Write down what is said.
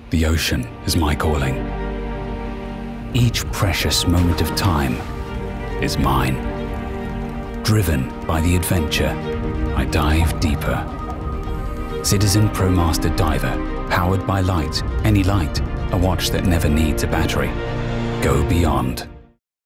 The ocean is my calling. Each precious moment of time is mine. Driven by the adventure, I dive deeper. Citizen Promaster Diver, powered by light. Any light, a watch that never needs a battery. Go beyond.